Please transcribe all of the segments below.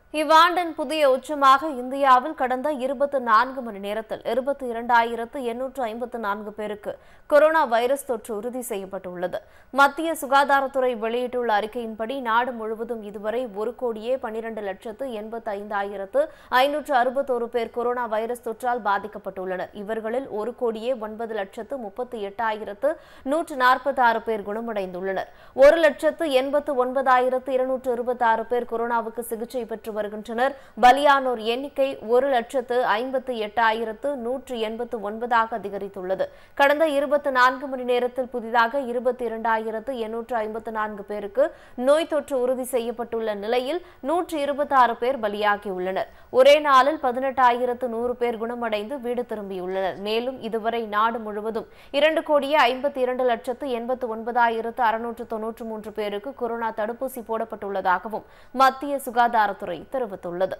இவ்வாண்டின் புதிய உச்சமாக இந்தியாவில் கடந்த 24 மணி நேரத்தில் 22,854 பேருக்கு கொரோனா வைரஸ் தொற்று உறுதி செய்யப்பட்டுள்ளது. மத்திய சுகாதாரத்துறை வெளியிட்டுள்ள அறிக்கையின்படி நாடு முழுவதும் இதுவரை 1,12,85,561 பேர் கொரோனா வைரஸ் தொற்றால் பாதிக்கப்பட்டுள்ளனர். இவர்களில் 1,09,38,146 பேர் குணமடைந்துள்ளனர். 1,89,226 பேர் கொரோனாவுக்கு சிகிச்சை பெற்று வருகின்றனர். பலியானோர் எண்ணிக்கை 1,58,189 அதிகரித்துள்ளது. கடந்த 24 மணி நேரத்தில் புதிதாக 22,854 பேருக்கு நோய் தொற்று உறுதி செய்யப்பட்டுள்ள நிலையில் 126 பேர் பலியாகியுள்ளனர். ஒரே நாளில் 18,100 பேர் குணமடைந்து வீடு திரும்பியுள்ளனர். மேலும் இதுவரை நாடு முழுவதும் 2,52,89,693 பேருக்கு கொரோனா தடுப்பூசி போடப்பட்டுள்ளதாகவும் மத்திய சுகாதாரத்துறை தெரிவித்துள்ளது.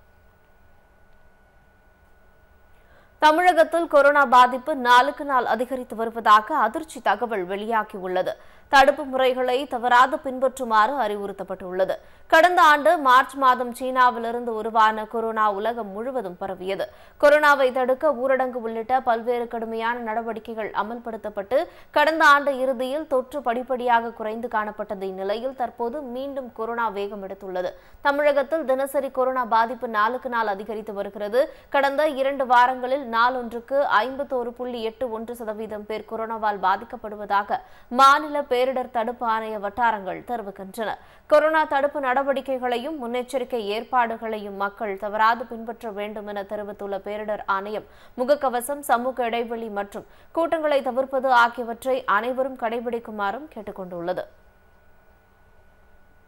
தமிழகத்தில் கொரோனா பாதிப்பு நாளுக்கு நாள் அதிகரித்து வருவதாக அதிர்ச்சி தகவல் வெளியாகியுள்ளது. தடுப்பு முறைகளை தவறாது பின்பற்றுமாறு அறிவுறுத்தப்பட்டுள்ளது. கடந்த ஆண்டு மார்ச் மாதம் சீனாவிலிருந்து உருவான கொரோனா உலகம் முழுவதும் பரவியது. கொரோனாவை தடுக்க ஊரடங்கு உள்ளிட்ட பல்வேறு கடுமையான நடவடிக்கைகள் அமல்படுத்தப்பட்டு கடந்த ஆண்டு இறுதியில் தொற்று படிப்படியாக குறைந்து காணப்பட்டது. இந்நிலையில் தற்போது மீண்டும் கொரோனா வேகம் எடுத்துள்ளது. தமிழகத்தில் தினசரி கொரோனா பாதிப்பு நாளுக்கு நாள் அதிகரித்து வருகிறது. கடந்த 2 வாரங்களில் நாளொன்றுக்கு 51.81% பேர் கொரோனாவால் பாதிக்கப்படுவதாக மாநில பேரிடர் தடுப்பு ஆணைய வட்டாரங்கள் தெரிவிக்கின்றன. கொரோனா தடுப்பு நடவடிக்கைகளையும் முன்னெச்சரிக்கை ஏற்பாடுகளையும் மக்கள் தவறாது பின்பற்ற வேண்டும் என தெரிவித்துள்ள பேரிடர் ஆணையம் முகக்கவசம், சமூக இடைவெளி மற்றும் கூட்டங்களை தவிர்ப்பது ஆகியவற்றை அனைவரும் கடைபிடிக்குமாறும் கேட்டுக் கொண்டுள்ளது.